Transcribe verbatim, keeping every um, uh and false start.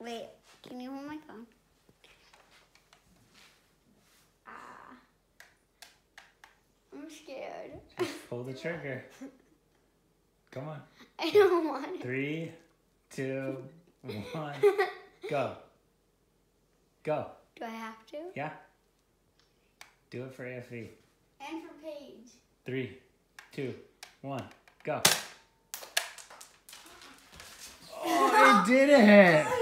Wait, can you hold my phone? Ah. I'm scared. Just pull the trigger. Come on. I don't want it. Three, two, one, go. Go. Do I have to? Yeah. Do it for A F V. And for Paige. Three, two, one, go. Oh, it did it!